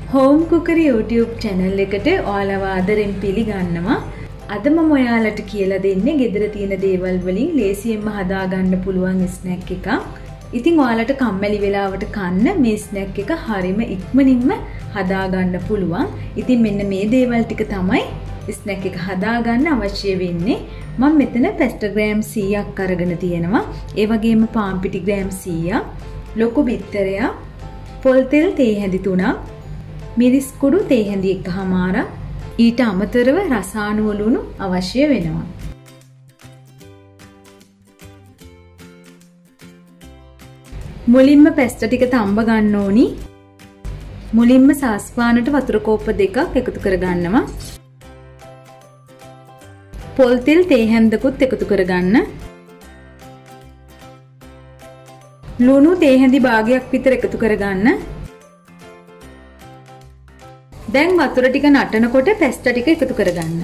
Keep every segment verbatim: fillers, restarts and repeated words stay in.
Home කුකරි YouTube channel එකට ඔයාලව ආදරෙන් පිළිගන්නවා. අද මම ඔයාලට කියලා දෙන්නේ ගෙදර තියෙන දේවල් වලින් ලේසියෙන්ම හදාගන්න පුළුවන් ස්නැක් එකක්. ඉතින් ඔයාලට කම්මැලි වෙලාවට කන්න මේ ස්නැක් එක හරිම ඉක්මනින්ම හදාගන්න පුළුවන්. ඉතින් මෙන්න මේ දේවල් ටික තමයි ස්නැක් එක හදාගන්න අවශ්‍ය වෙන්නේ. මම මෙතන පැස්ටා ග්‍රෑම් සීයක් අරගෙන තියෙනවා. ඒ වගේම පාන් පිටි ග්‍රෑම් සීයක්, ලොකු බිත්තරයක්, පොල් තෙල් තේ හැඳි තුනක්, මිරිස් කුඩු තේ හැඳි එකමාරක්, ඊට අමතරව රසායනික ලුණු අවශ්‍ය වෙනවා. මුලින්ම පැස්ටා ටික තඹ ගන්න ඕනි. මුලින්ම සාස්පානට වතුර කෝප්ප දෙකක් එකතු කර ගන්නවා. පොල් තෙල් තේ හැඳකුත් එකතු කරගන්න. ලුණු තේ හැඳි භාගයක් විතර එකතු කරගන්න. දැන් වතුර ටික නටනකොට පැස්ටා ටික එකතු කරගන්න.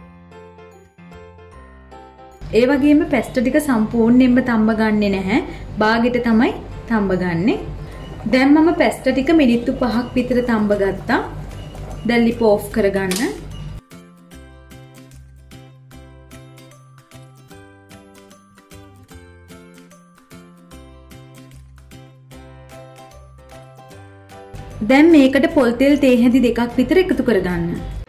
ඒ වගේම පැස්ටා ටික සම්පූර්ණයෙන්ම තඹ ගන්නෙ නැහැ. භාගෙට තමයි තඹ ගන්නෙ. දැන් මම පැස්ටා ටික මිනිත්තු පහක් විතර තඹ ගත්තා. දැන් ලිප ඕෆ් කරගන්න. දැන් මේකට පොල් තෙල් තේ හැඳි දෙකක් විතර එකතු කරගන්න.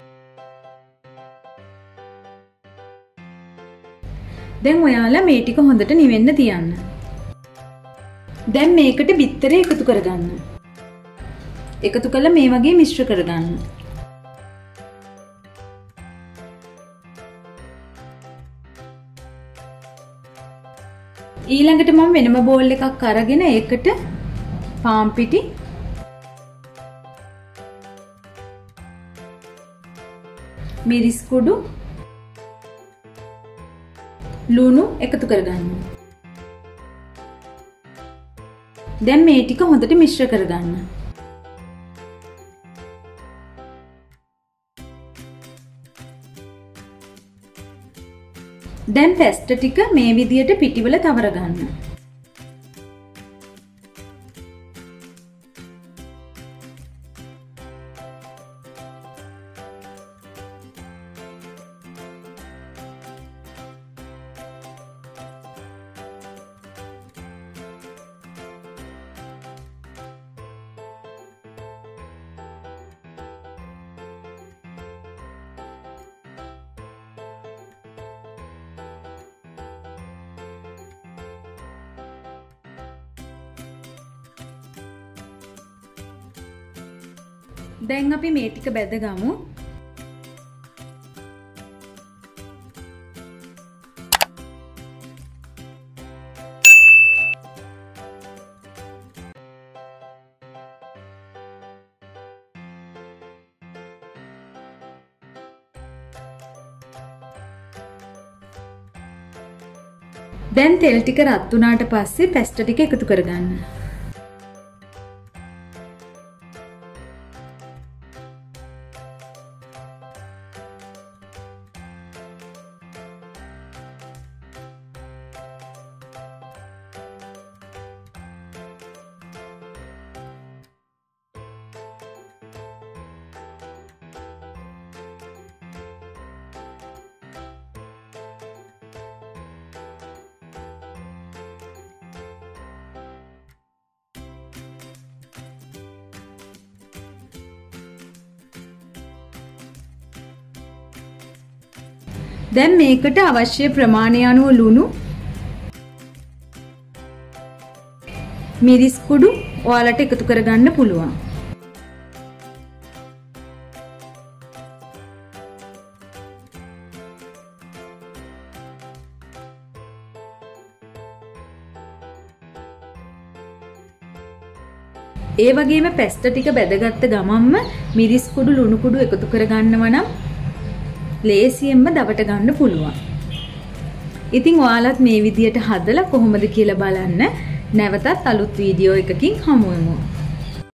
දැන් ඔයාලා මේ ටික හොඳට නිවෙන්න තියන්න. දැන් මේකට බිත්තරේ එකතු කරගන්න. එකතු කළා මේ වගේ මිශ්‍ර කරගන්න. ඊළඟට මම වෙනම බෝල් එකක් අරගෙන ඒකට පාන් පිටි, මිරිස් කුඩු, ලුණු එකතු කරගන්න. දැන් මේ ටික හොඳට මිශ්‍ර කරගන්න. දැන් පැස්ටා ටික මේ විදියට පිටිවල තවර ගන්න. දැන් අපි මේ ටික බෙදගමු. දැන් තෙල් ටික රත් වුණාට පස්සේ පැස්ටා ටික එකතු කරගන්න. දැන් මේකට අවශ්‍ය ප්‍රමාණය අනුව ලුණු, මිරිස් කුඩු ඔයාලට එකතු කරගන්න පුළුවන්. ඒ වගේම පැස්ටා ටික බෙදගත්ත ගමන්ම මිරිස් කුඩු ලුණු කුඩු එකතු කරගන්නවා නම් ලේසියෙන්ම දවට ගන්න පුළුවන්. ඉතින් ඔයාලත් මේ විදියට හදලා කොහොමද කියලා බලන්න. නැවතත් අලුත් වීඩියෝ එකකින් හමු වෙමු.